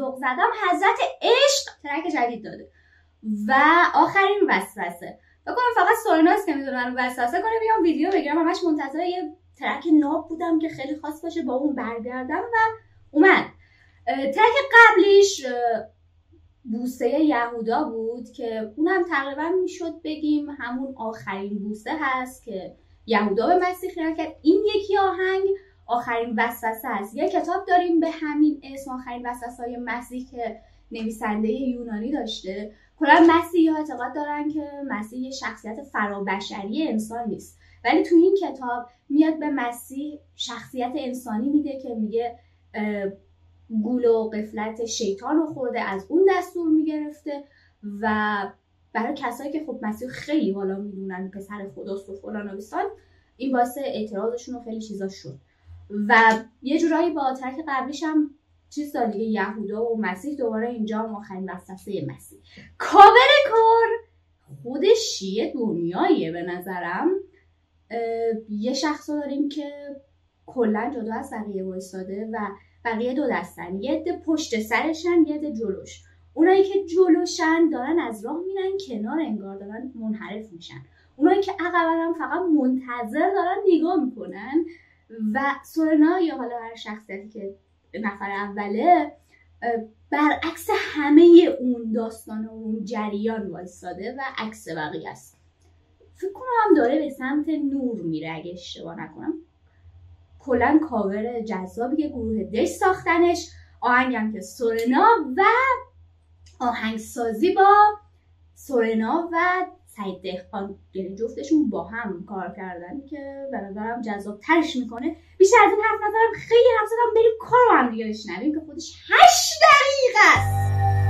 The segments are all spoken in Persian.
ذوق زدم حضرت عشق ترک جدید داده. و آخرین وسوسه بکنم فقط سورناست که میتونه منو وسوسه کنه بیام ویدیو بگیرم. همش منتظر یه ترک ناب بودم که خیلی خاص باشه با اون برگردم و اومد. ترک قبلیش بوسه یهودا بود که اونم تقریبا میشد بگیم همون آخرین بوسه هست که یهودا به مسیح خیانت کرد. این یکی آهنگ آخرین وسوسه هست. یه کتاب داریم به همین اسم، آخرین وسوسه‌های مسیح، که نویسنده یونانی داشته. کلا مسیحی‌ها اعتقاد دارن که مسیح یه شخصیت فرابشری انسان نیست، ولی تو این کتاب میاد به مسیح شخصیت انسانی میده که میگه گول و قفلت شیطان رو خورده، از اون دستور میگرفته و برای کسایی که خب مسیح خیلی حالا میدونن پسر خداست و فلان و بیسان، این باعث اعتراضشون و خیلی چیزا شد. و یه جورایی با ترک قبلیش هم چیز داد دیگه، یهودا و مسیح. دوباره اینجا آخرین وسوسه مسیح. کاور کار خودش یه دنیاییه به نظرم. یه شخص رو داریم که کلا جدا از بقیه وایساده و بقیه دو دستن، یه عده پشت سرشن یه عده جلوش. اونایی که جلوشن دارن از راه میرن کنار، انگار دارن منحرف میشن. اونایی که عقبن هم فقط منتظر دارن نگاه میکنن. و سورنا یا حالا هر شخصیتی که نفر اوله برعکس همه اون داستان و اون جریان وایساده و عکس بقیه است. فکر کنم داره به سمت نور میره اگه اشتباه نکنم. کلا کاور جذابی که گروه دش ساختنش، آهنگم که سورنا و آهنگسازی با سورنا و سعید دهقان، یعنی جفتشون با هم کار کردن که به نظرم جذاب ترش میکنه. بیشتر از این حرف نظرم خیلی حرف زدم، بریم کارو هم دیگه بشنویم که خودش 8 دقیقه است.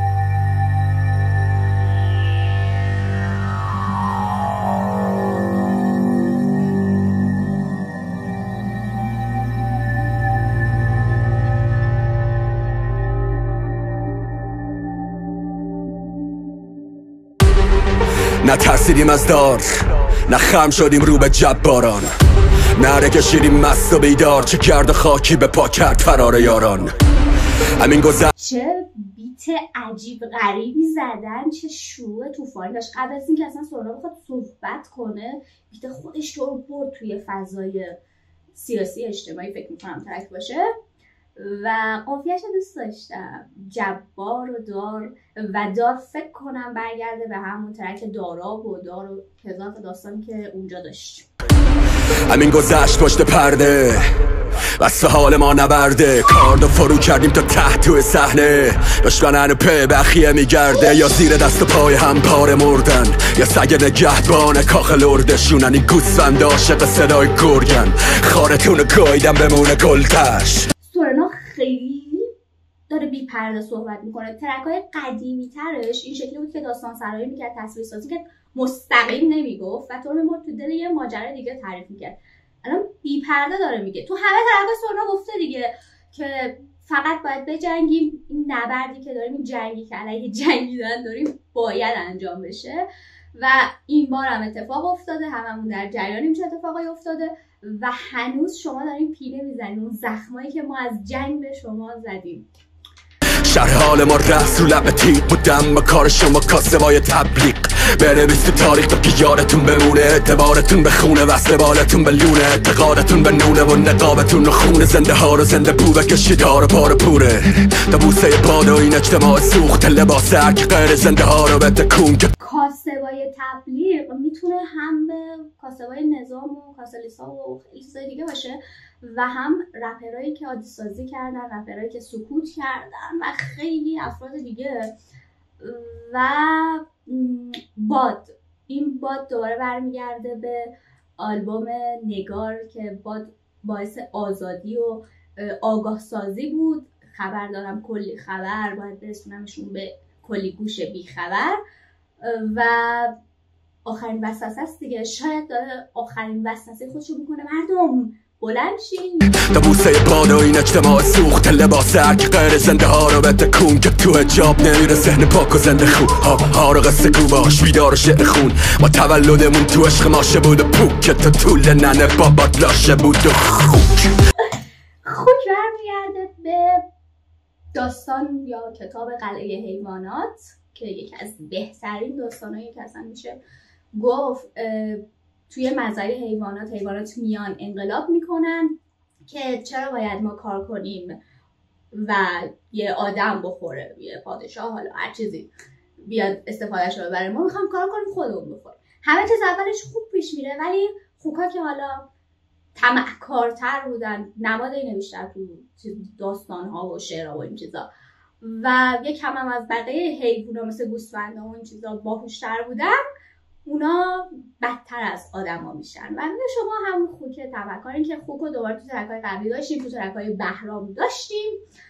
نه ترسیدیم از دار، نه خم شدیم رو به جباران، نره کشیدیم مست و بیدار، چه گرد خاکی به پا کرد فرار یاران. همین چه بیت عجیب غریبی زدن، چه شروع طوفانی داشت. قبل از اینکه اصلا سورنا بخواد صحبت کنه، بیت خودش رو برد توی فضای سیاسی اجتماعی، فکر میکنم ترک باشه و قافیه‌اش دوست داشتم. جبار و دار و دار فکر کنم برگرده به همون ترک دارا و دار و هزار تا داستان که اونجا داشت. همین گذشت پشت پرده، واسه حال ما نبرده، کاردو فرو کردیم تا ته توی صحنه، دشمنن و پی بخیه میگرده، یا زیر دست و پای هم پاره مردن، یا سگ نگهبان کاخ لردشونن، این گوسفند عاشق صدای گرگن، خارتون گایدن بمونه گلتش. سورنا خیلی داره بی پرده صحبت میکنه. ترک‌های قدیمی ترش این شکلی بود که داستان سرایی میکرد، تصویر سازی که مستقیم نمیگفت و تو رو مرد تو دل یه ماجرا دیگه تعریف میکرد. الان بی پرده داره میگه. تو همه ترک‌های سورنا گفته دیگه که فقط باید بجنگیم، این نبردی که داریم، این جنگی که علیه جنگیدن داریم باید انجام بشه و این بار هم اتفاق افتاده. هممون در جریانیم چه اتفاقی افتاده و هنوز شما داریم پیله میزنیم اون زخمایی که ما از جنگ به شما زدیم. شرح حال ما رفت رو لب تیغ بودم با کار شما کاسبای تبلیغ، بنویس تو تاریخ تا که یادتون بمونه، اعتبارتون به خونه وصل بالتون به لونه، اعتقادتون به نونه و نقابتون و خونه، زنده ها رو زنده بو بکشید ها رو پار پوره، تا بوسه باد و این اجتماع سوخت لباس هر که غیر زنده ها رو به تکون. کاسبای تبلیغ میتونه هم به کاسبای نظام و کاسلیسا و خیلی چیزای دیگه باشه و هم رپرایی که عادی سازی کردن، رپرایی که سکوت کردن و خیلی افراد دیگه. و باد، این باد دوباره برمیگرده به آلبوم نگار که باد باعث آزادی و آگاه سازی بود. خبر دارم کلی خبر، باید برسونمشون به کلی گوش بی خبر و آخرین وسوسه است دیگه. شاید داره آخرین وسوسه خودشو میکنه مردم بلند شین. تا بوسه باد و این اجتماع سوخت لباس هر که غیر زنده ها رو به تکون، که تو حجاب نمیره ذهن پاک و زنده خون، ها رو قصه گو باش بیدار و شعر خون، ما تولدمون تو عشق ماشه بود و پوک، که تو طول ننه بابات لاشه بود و خوک. خوک برمیگرده به داستان یا کتاب قلعه حیوانات که یکی از بهترین داستانایی که اصلا میشه گفت، توی مزرعه حیوانات میان انقلاب میکنن که چرا باید ما کار کنیم و یه آدم بخوره، یه پادشاه، حالا هر چیزی بیاد استفادهش رو ببره، ما میخوام کار کنیم خودمون بخوریم. همه چیز اولش خوب پیش میره، ولی خوکا که حالا طمع‌کارتر بودن، نماد اینه بیشتر تو داستان‌ها و شعرها و این چیزا، و یک کم هم از بقیه حیونا مثل گوسفندا و این چیزا باهوش‌تر بودن، اونا بدتر از آدما میشن. و شما همون خوک طمع‌کارین که خوکو دوباره تو ترک‌های قبلی داشتیم، تو ترک‌های بهرام داشتیم.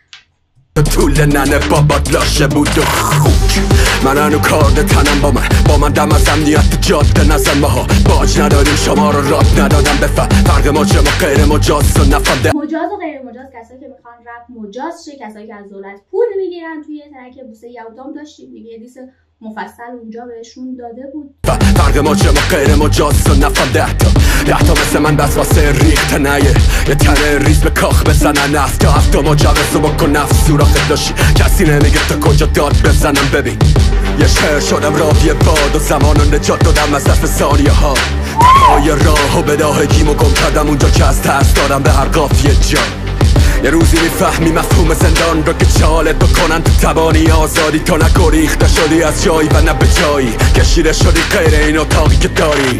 طول ننه بابات لاشه بود و خوک، من هنو کارد تنم با من دم از امنیت جاده نزن، ماها باج نداریم شما رو راب ندادم بفهم. فرق مجرم و غیر مجاز و نفهمده. مجاز و غیر مجاز، کسایی که میخوان رپ مجاز شه، کسایی که از دولت پول میگیرن. توی ترک بوسه یهودام داشتیم دیگه، دیس مفصل اونجا بهشون داده بود. فرق مجرم و غیر مجاز و نفهمده. ده تا مثل من بس واسه ریخت نیه، یه تنه ریز به کاخ بزنن. هفته مجوز رو بکن نفس سوراخت داشتی، کسی نمیگه تا کجا داد بزنم. ببین یه شعر شدم راوی باد و زمان رو نجات دادم از دست ثانیه ها. تپای راه و بداهگیمو گم کردم اونجا که از ترس دارم به هر قافیه جا. یه روزی میفهمی مفهوم زندان رو که چالت بکنن تو توانی آزادی، تو نگریخته شدی از جایی و نه به جایی، کشیده شدی غیر این اتاقی که داری.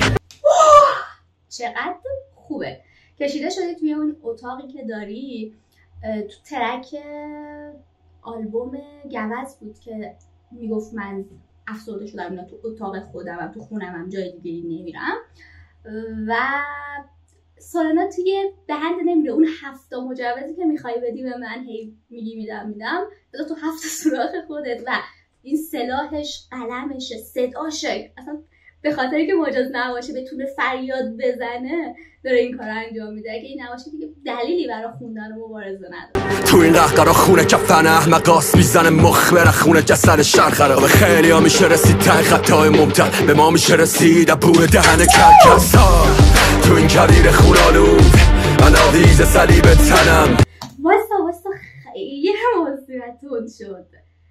چقدر خوبه کشیده شدی توی اون اتاقی که داری. تو ترک آلبوم گوز بود که میگفت من افسرده شدم اینا تو اتاق خودم، تو خونم هم جای دیگه نمیرم. و سولانا توی بند نمیره اون 7 مجوزی که میخوای بدی به من، هی میگی میدم بذار تو 7 سوراخ خودت. و این سلاحش، قلمش، صداشه، اصلا به خاطری که مجاز نباشه بتونه فریاد بزنه داره این کار انجام میده. اگه این نباشه دیگه دلیلی برای خوندن و مبارزه نداره. تو این قهقرا خونه کفن احمقاس میزنه مخ بره خونه جسد شر خرابه. خیلی ها میشه رسید ته خطای ممتد، به ما میشه رسید بوی دهن کرکس ها. تو این کویر خونالود من آویز صلیب تنم. واسه خیلی موضوعتون شد.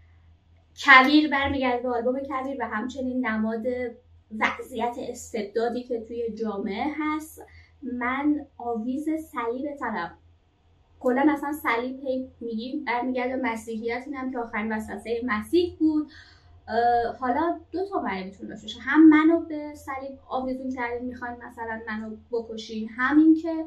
کویر برمیگرد به آلبوم کویر و همچنین نماد وضعیت استبدادی که توی جامعه هست. من آویز صلیب تنم. کلا اصلا صلیب میگیم برمیگرده به مسیحیت، اینم که آخرین وسوسه مسیح بود. حالا 2 تا معنی میتونه داشته باشه، هم منو به صلیب آویزون کردین میخواین مثلا منو بکشین، همین که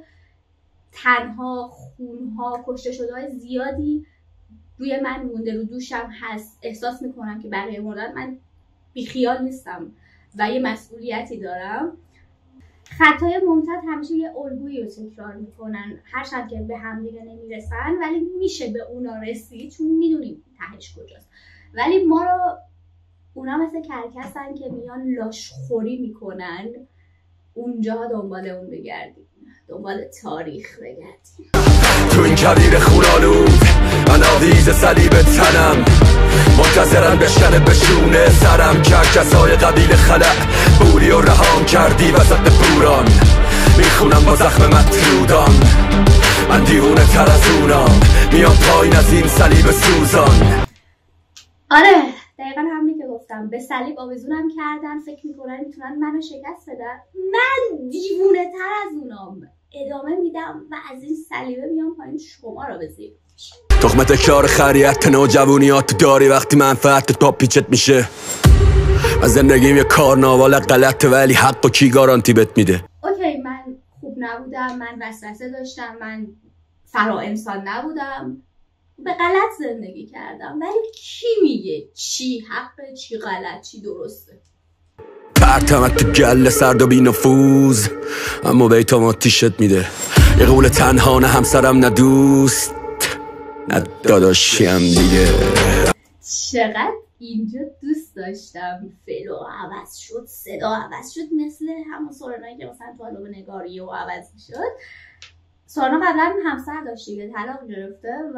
تنها خونها کشته شده های زیادی روی من مونده، رو دوشم هست، احساس میکنم که بقیه مردن، من بیخیال نیستم و یه مسئولیتی دارم. خطای ممتد همیشه یه الگویی رو تکرار میکنن، هرچند که به هم دیگه نمیرسن ولی میشه به اونا رسید چون میدونیم تهش کجاست. ولی ما رو اونا مثل کرکسن که میان لاشخوری میکنن، اونجا دنبال اون بگردیم، دنبال تاریخ بگردیم. تو این کویر خونالود من آویز صلیب تنم، منتظرم بشکنه بشونه سرم. کرکسای قبیل خلع بوری و رهام کردی وسط بوران، میخونم با زخم مطرودان. من دیوونه تر از اونام، میام پایین از این صلیب سوزان. آره دقیقا همینی که گفتم، به صلیب آویزونم کردن، فکر میکنن میتونن منو شکست بدن. من دیوونه تر از اونام، ادامه میدم و از این صلیبه میام پایین شما رو بزیر. تخمه تکرار خریت نوجوانیات داری وقتی منفعت پا پیچت میشه. از زندگیم یه کارناوال غلطه ولی حق و کی گارانتی بهت میده. اوکی من خوب نبودم، من وسوسه داشتم، من فرا انسان نبودم، به غلط زندگی کردم، ولی کی میگه چی حقه چی غلط چی درسته؟ پرتمت تو گله سرد و بی نفوذ، اما بیتام آتیشت میده. یه قول تنها نه همسرم نه دوست نه داداشیم دیگه. چقدر اینجا دوست داشتم فلو عوض شد، صدا عوض شد، مثل همون سورانایی که مثلا تو آلبوم نگاری و عوض میشد. سورانا قبلا همسر داشت دیگه، طلاق گرفته و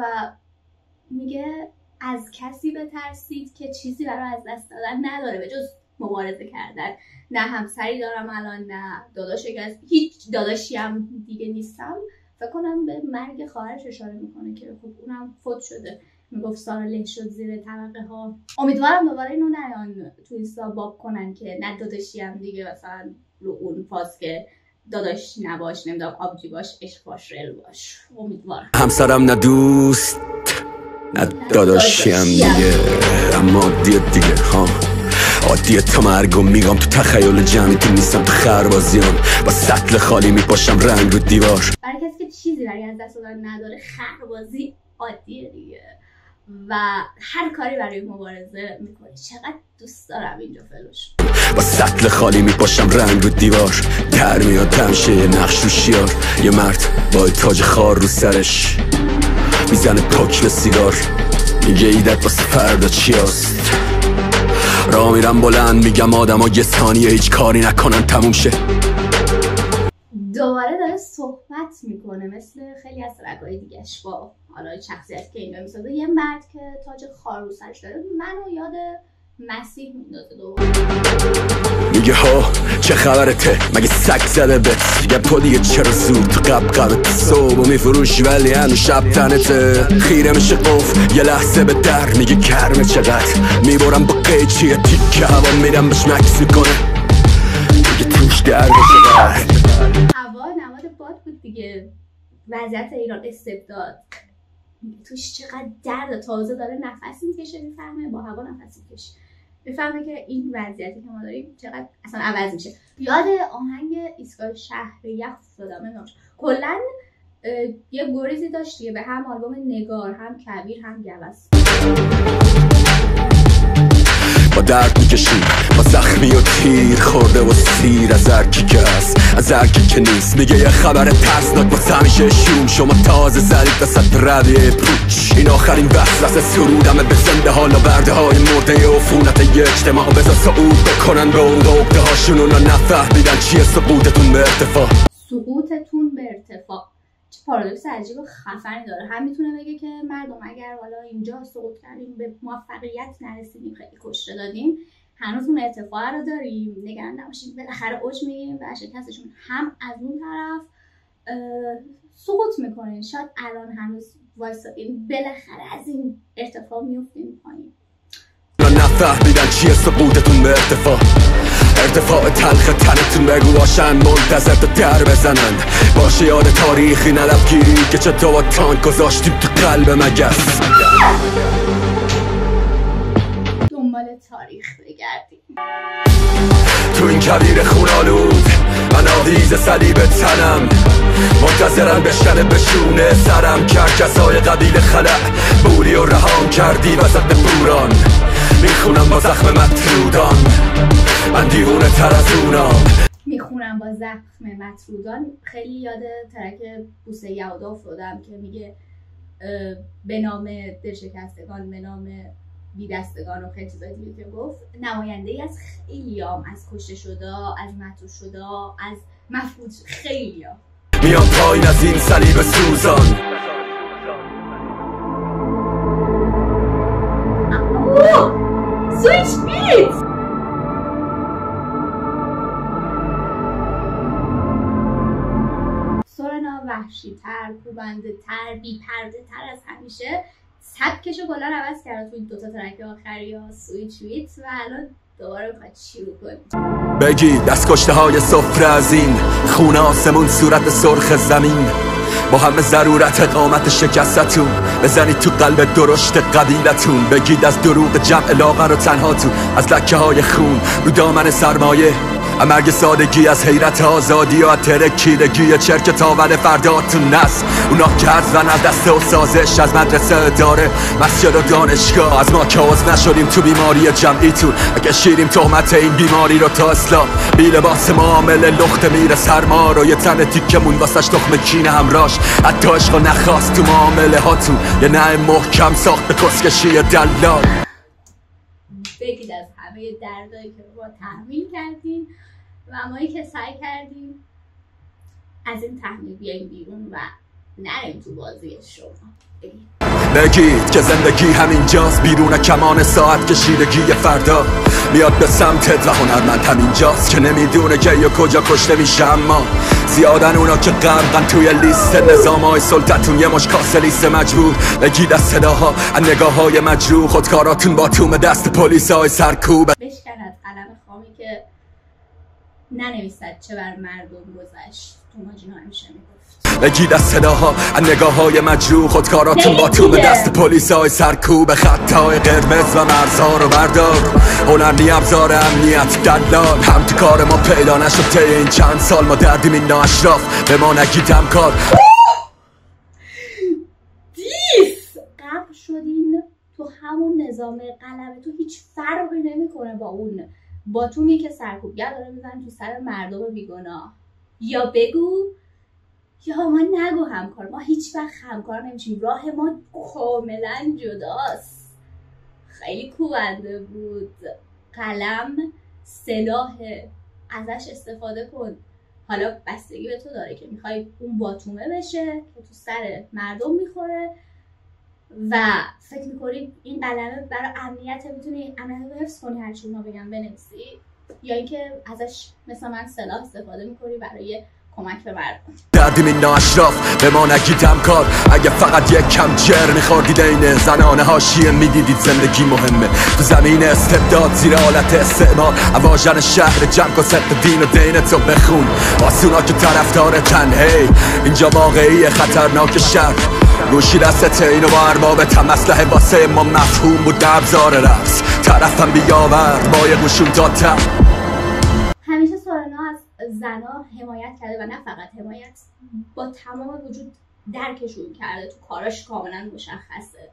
میگه از کسی بترسید که چیزی برای از دست دادن نداره به جز مبارزه کردن. نه همسری دارم الان، نه داداشی، هیچ داداشی هم دیگه نیستم. فکر کنم به مرگ خواهرش اشاره میکنه که خب اونم فوت شده. میگفت سارا له شد زیر طبقه ها. امیدوارم دوباره اینو نیان تو اینستا باب کنن که نه داداشی هم دیگه مثلا رو اون فاز که داداش نباش، نمیدونم آبجی باش، عشق باش، رل باش. امیدوارم. همسرم نه دوست نه داداشی هم دیگه، اما دیگه ها عادیه تا مرگو میگم تو تخیل جمعیتون نیستم تو خربازیام با سطل خالی میپاشم رنگ رو دیوار. برای کسی که چیزی برای از دست دادن نداره خربازی عادیه دیگه و هر کاری برای مبارزه میکنه. چقدر دوست دارم اینجا فلوش با سطل خالی میپاشم رنگ رو دیوار، در میاد تمشه نقش رو شیار، یه مرد با تاج خار رو سرش میزنه پاک به سیگار، میگه ایدت واسه فردا چی هست. راه میرم بلند میگم آدم ها یه ثانیه هیچ کاری نکنن تموم شه. دوباره داره صحبت میکنه مثل خیلی از ترک‌های دیگه‌اش با حالا شخصیت که اینجا میسازه. یه مرد که تاج خار رو سرش داره منو یاد مسیح میندازه. دوباره میگه ها چه خبرته مگه سگ زده بهت، میگم تو دیگه چرا زود تو قبقبت صبح میفروشی ولی هنو شب تنته. خیره میشه قفل یه لحظه به در میگه کرمه چقدر، میبرم با قیچی تیکه هوا میرم بهش مکس میکنه دیگه توش درده چقدر. هوا نماد باد بود دیگه، وضعیت ایران استبداد توش چقدر درد. تازه داره نفس میکشه میفهمه با هوا نفس میکشه، میفهمه که این وضعیتی که ما داریم چقدر اصلا عوض میشه. یاد آهنگ ایستگاه شهر یخ افتادم. کلا یه گریزی داشت دیگه به هم آلبوم نگار، هم کبیر، هم گوس. با درد میکشیم با زخمی و تیر خورده و سیر از هرکی که هست از هرکی که نیست. میگه یه خبر ترسناک واسه همیشه شوم، شما تازه زدید وسط رویه پوچ. این آخرین وسوسه سرودمه به زنده حالا برده های مرده عفونت یه اجتماع بذار صعود بکنن به اون عقده هاشون. اونا نفهمیدن چیه سقوطتون به ارتفاع. سقوطتون به ارتفاع چه پارادوکس عجیب و خفنی داره. هم میتونه بگه که مردم اگر حالا اینجا سقوط کردیم به موفقیت نرسیدیم خیلی کشته دادیم، هنوز اون ارتفاع رو داریم، نگران نباشید بالاخره اوج میگیریم و شکستشون. هم از اون طرف سقوط میکنین، شاید الان هنوز وایسادین بالاخره از این ارتفاع میفتین پایین. نفهمیدن چیه سقوطتون به ارتفاع. ارتفاع تلخ تنتون بگو باشن منتظر تا در بزنن. باشه یاد تاریخی ندبگیری که چطور با تانک گذاشتیم تو قلب مگس. دنبال تاریخ بگردیم تو این کبیر خونالود من آویز صلیب تنم، منتظرم بشکنه بشونه سرم. کرکسای قبیل خلع بوری و رهام کردی وسط بوران، میخونم با زخم مطرودان من دیوونه تر از اونام. میخونم با زخم مطرودان خیلی یاد ترک بوسه یهودا افتادم که میگه به نام دلشکستگان، به نام بیدستگان و خیلی چیزای دیگه که گفت. نماینده ای از خیلیام، از کشته شدا، از مطرود شدا، از مفقود خیلیا. میام پایین از این صلیب سوزان. سویچ بیت سورنا وحشی تر، کوبنده تر، بی پرده تر از همیشه. سبکشو کلا عوض کرد تو این دوتا ترک آخری ها سویچ بیت و الان دوباره میخواد شروع کنیم. بگی دست کشته های سفره از این خونه آسمون صورت سرخ زمین، با همه ضرورت اقامت شکستتون بزنید تو قلب درشت قبیلتون. بگید از دروغ جمع لاغر و تنهاتون، از لکه های خون رو دامن سرمایه، مرگ سادگی از حیرت آزادی و از ترکیدگی چرک تاول فرداتون نست. اونا که حرزن از دسته و سازش، از مدرسه داره مسجد و دانشگاه، از ما که عضو نشدیم تو بیماری جمعیتون بکشیدیم تهمت این بیماری رو تا اصلاح. بی لباس معامله لخت میره سرما رو، یه تن تیکمون واسش تخم کینه همراش. حتی عشق نخواست تو معامله هاتون، یه نه محکم ساخت به کسکشی دلال. بگید از همه دردایی که با تحمیل کردیم و مایی که سعی کردیم از این تحمیل بیاییم بیرون و نریم تو بازی شما. بگید که زندگی همینجاست، بیرون کمان ساعت کشیدگی فردا میاد به سمتت و هنرمند همینجاست که نمیدونه که یا کجا کشته میشه. اما زیادن اونا که غرقن توی لیست نظامای سلطتون، یه مش کاسه لیست مجبور بگید از صداها از نگاههای مجروح، خودکاراتون با توم دست پلیسای سرکوب. بشکن از قلم خامی که ننویسد چه بر مردم گذشت. تو ماجینا همیشه میگفت بگید از صداها از نگاههای مجروح، خودکاراتون با توم دست پلیسای سرکوب. خطای قرمز و مرزها رو بردار، هنر نی ابزار امنیت دلال، هم تو کار ما پیدا نشد طی این چند سال. ما دردیم این نااشراف، به ما نگید همکار. دیس غرق شدین تو همون نظام قلمه، تو هیچ فرقی نمیکنه با اون باتومی که سرکوبگر داره میزنه تو سر مردم بیگناه. یا بگو یا ما نگو همکار. ما هیچ وقت همکار نمیشیم، راه ما کاملا جداست. خیلی کوبنده بود. قلم سلاحه، ازش استفاده کن. حالا بستگی به تو داره که میخوای اون باتومه بشه که تو سر مردم میخوره و فکر میکنی این قلمه برای امنیت میتونی امنیت رو حفظ کنی، هرچی اونا بگن بنویسی، یا اینکه ازش مثل من سلاح استفاده میکنی برای کمک به مردم. دردیم این نااشراف، به ما نگید همکار. اگه فقط یک کم جر میخوردید این زنانه حاشیه میدیدید زندگی مهمه تو زمین استبداد زیر حالت استعمار. اواژن شهر جنگ و صدق دین و دین تو بخون واسه اونا که طرفدار تنهی. اینجا واقعی خطرناک شهر، گوشی دستت اینو با اربابت هم اسلحه واسه ما مفهوم بود ابزار رقص. طرفم بیاورد با یه گوشون دادتم. همیشه سورنا از زنا حمایت کرده و نه فقط حمایت، با تمام وجود درکشون کرده. تو کاراش کاملا مشخصه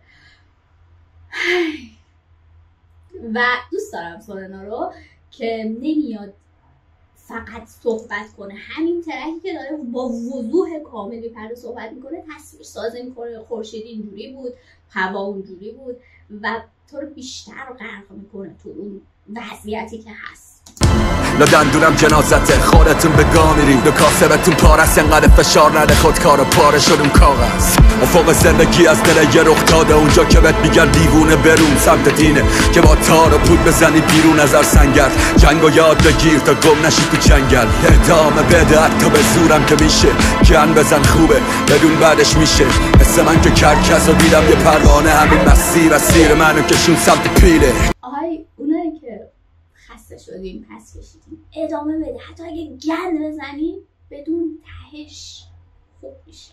و دوست دارم سورنا رو که نمیاد فقط صحبت کنه، همین ترکی که داره با وضوح کاملی پرده صحبت میکنه، تصویر سازی میکنه. خورشید اینجوری بود، هوا اونجوری بود و تو رو بیشتر غرق میکنه تو اون وضعیتی که هست. دندونم جنازته، خودتون به گا میرید، دو کاسبتون پارست، انقدر فشار نده خودکارو پاره شد اون کاغذ. افق زندگی از دل یه رخ داده، اونجا که بهت میگن دیوونه برون سمت دینه، که با تار و پود بزنی بیرون از سنگر. جنگو یاد بگیر تا گم نشی تو جنگل، ادامه بده حتی به زورم که میشه، گن بزن خوبه بدون بعدش میشه. مثل من که کرکس رو دیدم یه پروانه، همین مسیر منو کشون سمت پیله. آهای اونایی که خسته شدیم پس کشیدیم، ادامه بده، حتی اگه گند بزنی بدون تهش خوب میشه.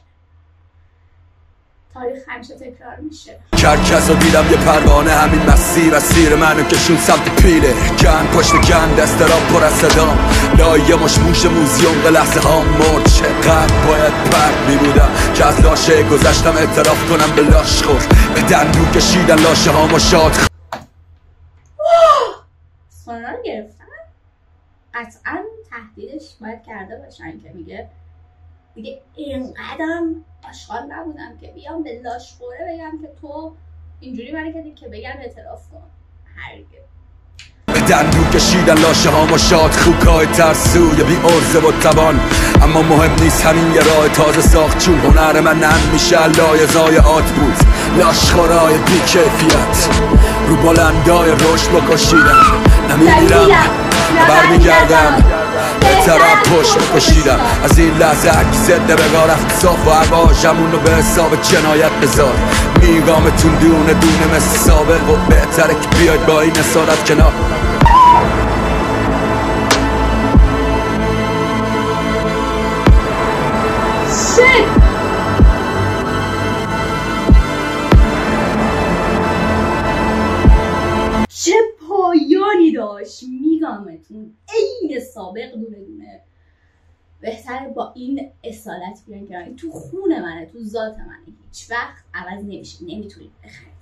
تاریخ همیشه تکرار میشه. کرکس رو دیدم یه پروانه، همین مسیر منو کشون سمت پیله. گند پشت گند استراب پر از صدام، لایه مش موش موزیوم به لحظه ها مرد. چقدر باید پرد میبودم که از لاشه گذشتم اعتراف کنم به لاش خور. به دندون کشیدن لاشه ها ما شاد. سورنا رو گرفتن، قطعا تهدیدش باید کرده باشن که میگه دیگه اینقدرم آشغال نبودم که بیام به لاش خوره بگم که تو اینجوری برای کردی که بگم اعتراف کن. هرگز. به دندون کشیدن لاشه ها ما شاد، خوکای ترسوی بی عرضه و توان. اما مهم نیست همین یه راه تازه ساخت، چون هنر من نمیشه لایزای آت بود. لاشخورای بی کیفیت رو بلندای رشد بکشیدم، نمیگیرم برمیگردم به طرف پشت بکشیدم. از این لحظه هرکی زده بگاه رفت صاف و عواجمون رو به حساب جنایت بذار. میگامتون دونه دونه مثل سابق و بهتره که بیاید با این اسارت کنار. چه پایانی داشت، میگمتون عین سابق دونه دونه. بهتره با این اصالت بیان که تو خون منه، تو ذات منه، هیچ وقت عوض نمیشه، نمیتونید بخرید.